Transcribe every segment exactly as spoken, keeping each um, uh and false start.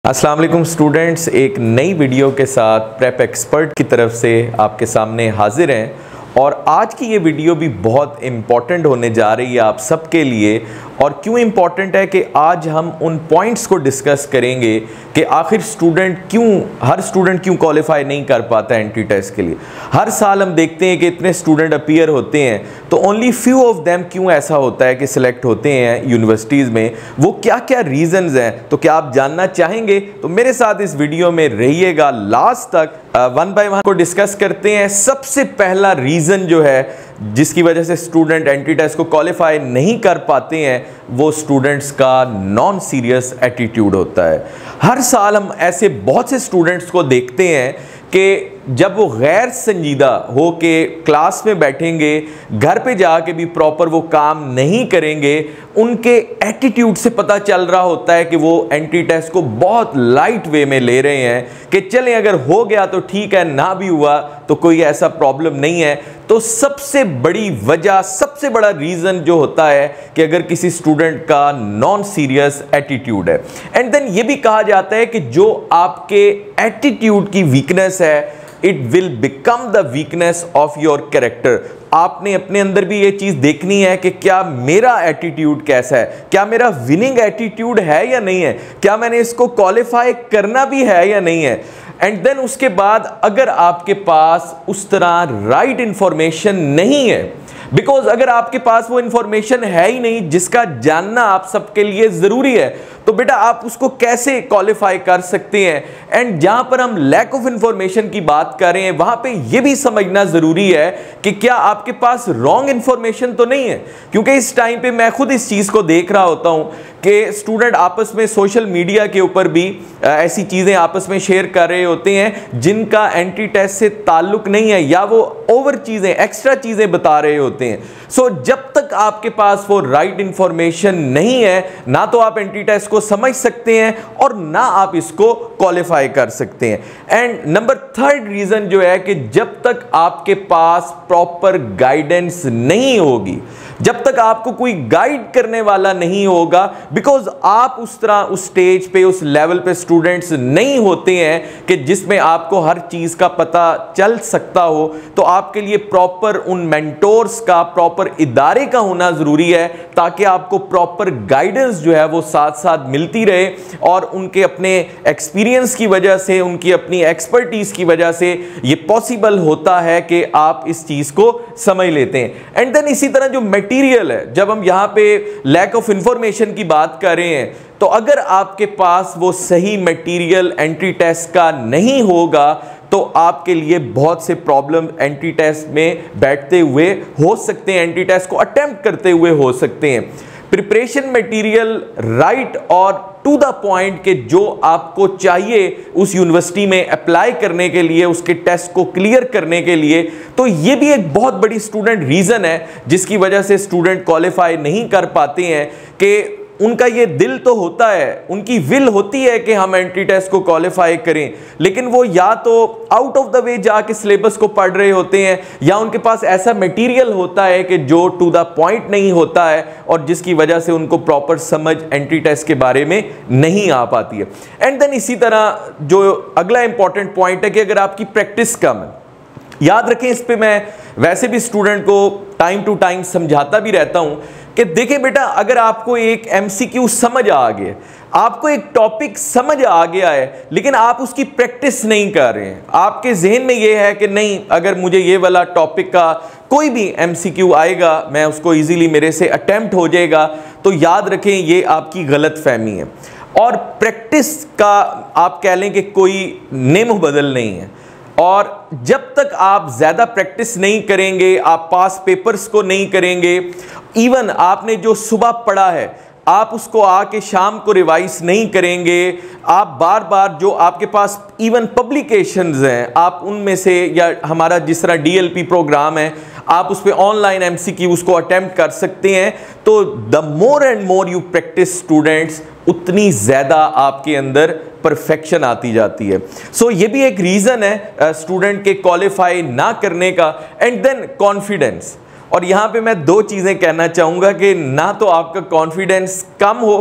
अस्सलाम वालेकुम स्टूडेंट्स, एक नई वीडियो के साथ प्रेप एक्सपर्ट की तरफ से आपके सामने हाजिर हैं और आज की ये वीडियो भी बहुत इम्पॉर्टेंट होने जा रही है आप सबके लिए। और क्यों इम्पॉर्टेंट है कि आज हम उन पॉइंट्स को डिस्कस करेंगे कि आखिर स्टूडेंट क्यों हर स्टूडेंट क्यों क्वालिफाई नहीं कर पाता एंट्री टेस्ट के लिए। हर साल हम देखते हैं कि इतने स्टूडेंट अपीयर होते हैं तो ओनली फ्यू ऑफ देम क्यों ऐसा होता है कि सिलेक्ट होते हैं यूनिवर्सिटीज़ में, वो क्या क्या रीजंस हैं। तो क्या आप जानना चाहेंगे तो मेरे साथ इस वीडियो में रहिएगा लास्ट तक, वन बाय वन को डिस्कस करते हैं। सबसे पहला रीज़न जो है जिसकी वजह से स्टूडेंट एंट्री टेस्ट को क्वालिफाई नहीं कर पाते हैं वो स्टूडेंट्स का नॉन सीरियस एटीट्यूड होता है। हर साल हम ऐसे बहुत से स्टूडेंट्स को देखते हैं कि जब वो गैर संजीदा हो के क्लास में बैठेंगे, घर पे जाके भी प्रॉपर वो काम नहीं करेंगे, उनके एटीट्यूड से पता चल रहा होता है कि वो एंट्री टेस्ट को बहुत लाइट वे में ले रहे हैं कि चलें अगर हो गया तो ठीक है, ना भी हुआ तो कोई ऐसा प्रॉब्लम नहीं है। तो सबसे बड़ी वजह, सबसे बड़ा रीज़न जो होता है कि अगर किसी स्टूडेंट का नॉन सीरियस एटीट्यूड है। एंड देन ये भी कहा जाता है कि जो आपके एटीट्यूड की वीकनेस है it will become the weakness of your character. आपने अपने अंदर भी ये चीज़ देखनी है कि क्या मेरा एटीट्यूड कैसा है, क्या मेरा विनिंग एटीट्यूड है या नहीं है, क्या मैंने इसको क्वालिफाई करना भी है या नहीं है। एंड देन उसके बाद अगर आपके पास उस तरह राइट इंफॉर्मेशन नहीं है, बिकॉज अगर आपके पास वो इंफॉर्मेशन है ही नहीं जिसका जानना आप सबके लिए ज़रूरी है, तो बेटा आप उसको कैसे क्वालिफाई कर सकते हैं। एंड जहां पर हम लैक ऑफ इंफॉर्मेशन की बात कर रहे हैं वहां पे ये भी समझना ज़रूरी है कि क्या आपके पास रॉन्ग इंफॉर्मेशन तो नहीं है। क्योंकि इस टाइम पे मैं खुद इस चीज़ को देख रहा होता हूं कि स्टूडेंट आपस में सोशल मीडिया के ऊपर भी ऐसी चीज़ें आपस में शेयर कर रहे होते हैं जिनका एंट्री टेस्ट से ताल्लुक नहीं है, या वो ओवर चीज़ें, एक्स्ट्रा चीज़ें बता रहे होते हैं। सो so, जब तक आपके पास वो राइट इंफॉर्मेशन नहीं है, ना तो आप एंट्री टेस्ट को समझ सकते हैं और ना आप इसको क्वालिफाई कर सकते हैं। एंड नंबर थर्ड रीज़न जो है कि जब तक आपके पास प्रॉपर गाइडेंस नहीं होगी, जब तक आपको कोई गाइड करने वाला नहीं होगा, बिकॉज आप उस तरह उस स्टेज पे, उस लेवल पे स्टूडेंट्स नहीं होते हैं कि जिसमें आपको हर चीज़ का पता चल सकता हो, तो आपके लिए प्रॉपर उन मेंटोर्स का, प्रॉपर इदारे का होना ज़रूरी है ताकि आपको प्रॉपर गाइडेंस जो है वो साथ साथ मिलती रहे और उनके अपने एक्सपीरियंस की वजह से, उनकी अपनी एक्सपर्टीज़ की वजह से ये पॉसिबल होता है कि आप इस चीज़ को समझ लेते हैं। एंड देन इसी तरह जो मटेरियल है, जब हम यहाँ पे लैक ऑफ इंफॉर्मेशन की बात कर रहे हैं तो अगर आपके पास वो सही मटेरियल एंट्री टेस्ट का नहीं होगा तो आपके लिए बहुत से प्रॉब्लम एंट्री टेस्ट में बैठते हुए हो सकते हैं, एंट्री टेस्ट को अटेम्प्ट करते हुए हो सकते हैं। प्रिपरेशन मटेरियल राइट और टू द पॉइंट के जो आपको चाहिए उस यूनिवर्सिटी में अप्लाई करने के लिए, उसके टेस्ट को क्लियर करने के लिए, तो ये भी एक बहुत बड़ी स्टूडेंट रीज़न है जिसकी वजह से स्टूडेंट क्वालिफाई नहीं कर पाते हैं। कि उनका ये दिल तो होता है, उनकी विल होती है कि हम एंट्री टेस्ट को क्वालिफाई करें, लेकिन वो या तो आउट ऑफ द वे जाके सिलेबस को पढ़ रहे होते हैं या उनके पास ऐसा मटेरियल होता है कि जो टू द पॉइंट नहीं होता है और जिसकी वजह से उनको प्रॉपर समझ एंट्री टेस्ट के बारे में नहीं आ पाती है। एंड देन इसी तरह जो अगला इंपॉर्टेंट पॉइंट है कि अगर आपकी प्रैक्टिस कम है, याद रखें, इस पे मैं वैसे भी स्टूडेंट को टाइम टू टाइम समझाता भी रहता हूं कि देखिए बेटा, अगर आपको एक एमसीक्यू समझ आ गया, आपको एक टॉपिक समझ आ गया है, लेकिन आप उसकी प्रैक्टिस नहीं कर रहे हैं, आपके जहन में ये है कि नहीं, अगर मुझे ये वाला टॉपिक का कोई भी एमसीक्यू आएगा मैं उसको इजीली मेरे से अटेम्प्ट हो जाएगा, तो याद रखें ये आपकी गलत फहमी है। और प्रैक्टिस का आप कह लें कि कोई नेम बदल नहीं है, और जब तक आप ज़्यादा प्रैक्टिस नहीं करेंगे, आप पास पेपर्स को नहीं करेंगे, इवन आपने जो सुबह पढ़ा है आप उसको आके शाम को रिवाइज नहीं करेंगे, आप बार बार जो आपके पास इवन पब्लिकेशंस हैं आप उनमें से, या हमारा जिस तरह डीएलपी प्रोग्राम है आप उस पर ऑनलाइन एमसीक्यू उसको अटेम्प्ट कर सकते हैं, तो the more and more you practice students, उतनी ज़्यादा आपके अंदर परफेक्शन आती जाती है। सो so, ये भी एक रीज़न है स्टूडेंट के क्वालिफाई ना करने का। एंड देन कॉन्फिडेंस, और यहाँ पे मैं दो चीज़ें कहना चाहूँगा कि ना तो आपका कॉन्फिडेंस कम हो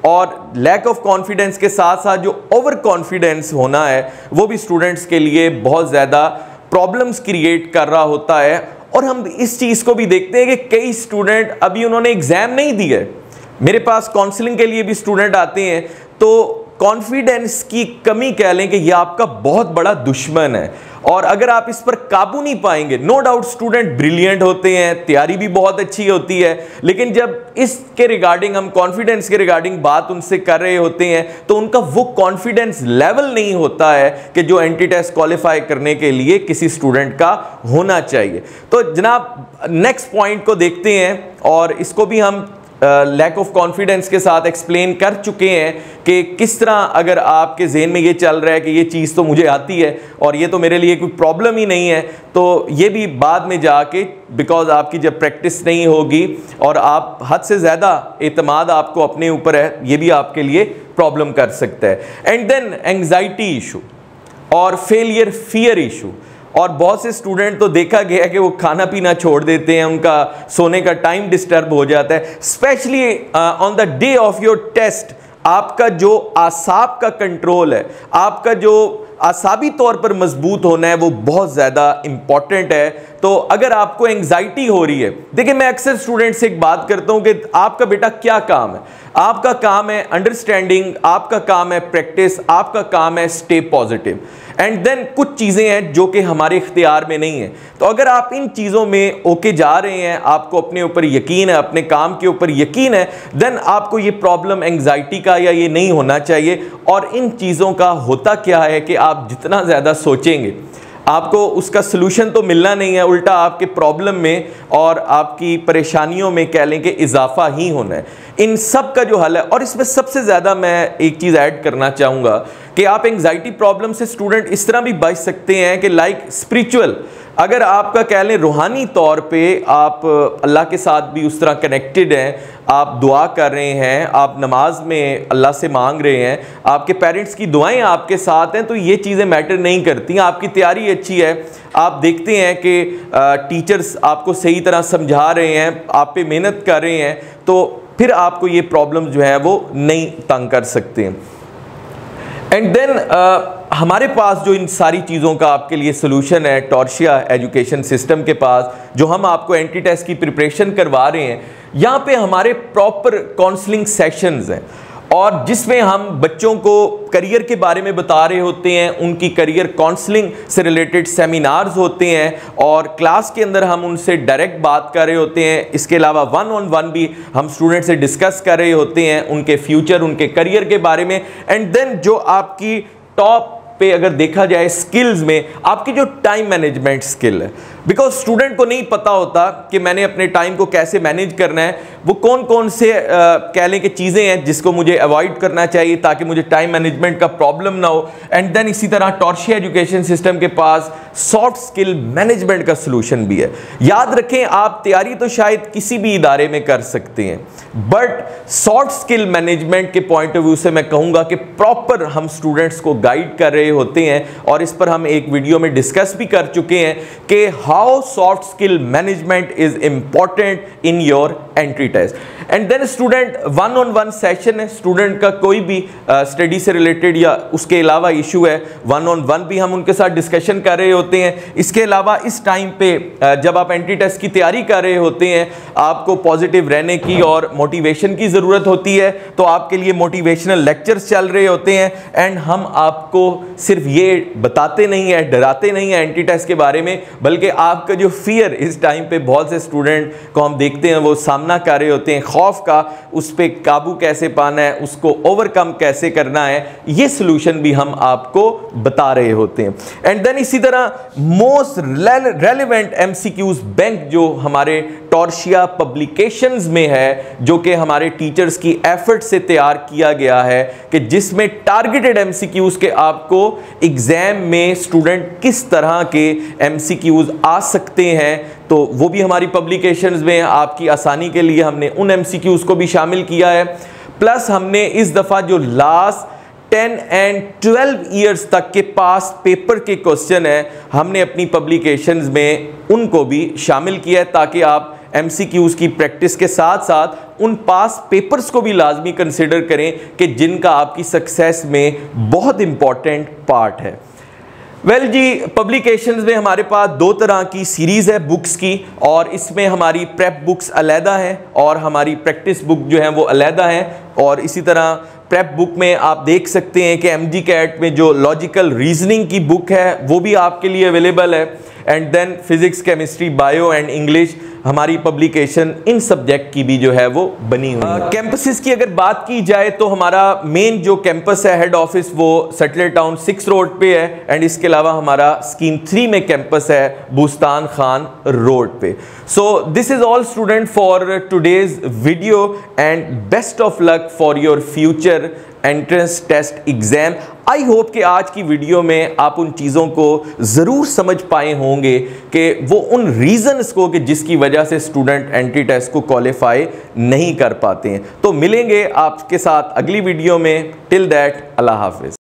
और लैक ऑफ कॉन्फिडेंस के साथ साथ जो ओवर कॉन्फिडेंस होना है वो भी स्टूडेंट्स के लिए बहुत ज़्यादा प्रॉब्लम्स क्रिएट कर रहा होता है। और हम इस चीज़ को भी देखते हैं कि कई स्टूडेंट अभी उन्होंने एग्ज़ाम नहीं दिए, मेरे पास काउंसलिंग के लिए भी स्टूडेंट आते हैं, तो कॉन्फिडेंस की कमी कह लें कि यह आपका बहुत बड़ा दुश्मन है। और अगर आप इस पर काबू नहीं पाएंगे, नो डाउट स्टूडेंट ब्रिलियंट होते हैं, तैयारी भी बहुत अच्छी होती है, लेकिन जब इसके रिगार्डिंग हम कॉन्फिडेंस के रिगार्डिंग बात उनसे कर रहे होते हैं तो उनका वो कॉन्फिडेंस लेवल नहीं होता है कि जो एंट्री टेस्ट क्वालिफाई करने के लिए किसी स्टूडेंट का होना चाहिए। तो जनाब नेक्स्ट पॉइंट को देखते हैं, और इसको भी हम लैक ऑफ कॉन्फिडेंस के साथ एक्सप्लेन कर चुके हैं कि किस तरह अगर आपके जहन में ये चल रहा है कि ये चीज़ तो मुझे आती है और ये तो मेरे लिए कोई प्रॉब्लम ही नहीं है, तो ये भी बाद में जाके बिकॉज आपकी जब प्रैक्टिस नहीं होगी और आप हद से ज़्यादा एतमाद आपको अपने ऊपर है, ये भी आपके लिए प्रॉब्लम कर सकता है। एंड देन एंग्जाइटी इशू और फेलियर फियर इशू। और बहुत से स्टूडेंट तो देखा गया है कि वो खाना पीना छोड़ देते हैं, उनका सोने का टाइम डिस्टर्ब हो जाता है, specially on the day of your test. आपका जो आसाब का कंट्रोल है, आपका जो आसाबी तौर पर मजबूत होना है, वो बहुत ज़्यादा इम्पॉर्टेंट है। तो अगर आपको एंग्जाइटी हो रही है, देखिए मैं अक्सर स्टूडेंट से एक बात करता हूँ कि आपका बेटा क्या काम है, आपका काम है अंडरस्टैंडिंग, आपका काम है प्रैक्टिस, आपका काम है स्टे पॉजिटिव। एंड देन कुछ चीज़ें हैं जो कि हमारे इख्तियार में नहीं है, तो अगर आप इन चीज़ों में ओके जा रहे हैं, आपको अपने ऊपर यकीन है, अपने काम के ऊपर यकीन है, देन आपको ये प्रॉब्लम एंग्जाइटी का या ये नहीं होना चाहिए। और इन चीज़ों का होता क्या है कि आप जितना ज़्यादा सोचेंगे आपको उसका सलूशन तो मिलना नहीं है, उल्टा आपके प्रॉब्लम में और आपकी परेशानियों में कह लें कि इजाफा ही होना है। इन सब का जो हल है, और इसमें सबसे ज़्यादा मैं एक चीज़ ऐड करना चाहूँगा कि आप एंग्जाइटी प्रॉब्लम से स्टूडेंट इस तरह भी बच सकते हैं कि लाइक स्पिरिचुअल, अगर आपका कह लें रूहानी तौर पे आप अल्लाह के साथ भी उस तरह कनेक्टेड हैं, आप दुआ कर रहे हैं, आप नमाज में अल्लाह से मांग रहे हैं, आपके पेरेंट्स की दुआएं आपके साथ हैं, तो ये चीज़ें मैटर नहीं करती। आपकी तैयारी अच्छी है, आप देखते हैं कि टीचर्स आपको सही तरह समझा रहे हैं, आप पे मेहनत कर रहे हैं, तो फिर आपको ये प्रॉब्लम जो है वो नहीं तंग कर सकते हैं। एंड देन uh, हमारे पास जो इन सारी चीज़ों का आपके लिए सोल्यूशन है टॉर्शिया एजुकेशन सिस्टम के पास, जो हम आपको एंट्री टेस्ट की प्रिपरेशन करवा रहे हैं, यहाँ पे हमारे प्रॉपर काउंसलिंग सेशंस हैं, और जिसमें हम बच्चों को करियर के बारे में बता रहे होते हैं, उनकी करियर काउंसलिंग से रिलेटेड सेमिनार्स होते हैं, और क्लास के अंदर हम उनसे डायरेक्ट बात कर रहे होते हैं। इसके अलावा वन ऑन वन भी हम स्टूडेंट से डिस्कस कर रहे होते हैं उनके फ्यूचर, उनके करियर के बारे में। एंड देन जो आपकी टॉप पे अगर देखा जाए स्किल्स में, आपकी जो टाइम मैनेजमेंट स्किल है, बिकॉज स्टूडेंट को नहीं पता होता कि मैंने अपने टाइम को कैसे मैनेज करना है, वो कौन कौन से आ, कह लें कि चीज़ें हैं जिसको मुझे अवॉइड करना चाहिए ताकि मुझे टाइम मैनेजमेंट का प्रॉब्लम ना हो। एंड देन इसी तरह टॉर्शिया एजुकेशन सिस्टम के पास सॉफ्ट स्किल मैनेजमेंट का सलूशन भी है। याद रखें, आप तैयारी तो शायद किसी भी इदारे में कर सकते हैं, बट सॉफ्ट स्किल मैनेजमेंट के पॉइंट ऑफ व्यू से मैं कहूँगा कि प्रॉपर हम स्टूडेंट्स को गाइड कर रहे होते हैं, और इस पर हम एक वीडियो में डिस्कस भी कर चुके हैं कि how soft skill management is important in your entry test. And then student one on one session है, स्टूडेंट का कोई भी स्टडी uh, से रिलेटेड या उसके अलावा इशू है, वन ऑन वन भी हम उनके साथ डिस्कशन कर रहे होते हैं। इसके अलावा इस टाइम पे uh, जब आप एंट्री टेस्ट की तैयारी कर रहे होते हैं, आपको पॉजिटिव रहने की और मोटिवेशन की ज़रूरत होती है, तो आपके लिए मोटिवेशनल लेक्चर्स चल रहे होते हैं। एंड हम आपको सिर्फ ये बताते नहीं है, डराते नहीं है एंट्री टेस्ट के बारे में, बल्कि आपका जो फियर इस टाइम पे बहुत से स्टूडेंट को हम देखते हैं वो सामना कर रहे होते हैं, खौफ का, उस पर काबू कैसे पाना है, उसको ओवरकम कैसे करना है, ये सोल्यूशन भी हम आपको बता रहे होते हैं। एंड देन इसी तरह मोस्ट रेलेवेंट एमसीक्यूज बैंक जो हमारे टॉर्शिया पब्लिकेशंस में है, जो कि हमारे टीचर्स की एफर्ट से तैयार किया गया है, कि जिसमें टारगेटेड एमसीक्यूज के आपको एग्जाम में स्टूडेंट किस तरह के एमसीक्यूज आ सकते हैं, तो वो भी हमारी पब्लिकेशंस में आपकी आसानी के लिए हमने उन एमसीक्यूज को भी शामिल किया है। प्लस हमने इस दफ़ा जो last ten and twelve years तक के पास पेपर के क्वेश्चन है, हमने अपनी पब्लिकेशंस में उनको भी शामिल किया है, ताकि आप एमसीक्यूज की प्रैक्टिस के साथ साथ उन पास पेपर्स को भी लाजमी कंसिडर करें कि जिनका आपकी सक्सेस में बहुत इंपॉर्टेंट पार्ट है। वेल well जी, पब्लिकेशंस में हमारे पास दो तरह की सीरीज़ है बुक्स की, और इसमें हमारी प्रेप बुक्स अलहदा हैं और हमारी प्रैक्टिस बुक जो है वो अलहदा हैं। और इसी तरह प्रेप बुक में आप देख सकते हैं कि एम जी कैट में जो लॉजिकल रीजनिंग की बुक है वो भी आपके लिए अवेलेबल है। And then physics, chemistry, bio and English हमारी पब्लिकेशन इन सब्जेक्ट की भी जो है वो बनी हुई है। कैंपसेस की अगर बात की जाए तो हमारा मेन जो कैंपस है, हेड ऑफिस, वो सैटेलाइट टाउन सिक्स रोड पे है। एंड इसके अलावा हमारा स्कीम थ्री में कैंपस है बुस्तान खान रोड पे। So this is all student for today's video, and best of luck for your future entrance test exam. I hope कि आज की वीडियो में आप उन चीज़ों को ज़रूर समझ पाए होंगे कि वो उन रीजंस को कि जिसकी वजह से स्टूडेंट एंट्री टेस्ट को क्वालिफाई नहीं कर पाते हैं। तो मिलेंगे आपके साथ अगली वीडियो में। टिल दैट, अल्लाह हाफिज़।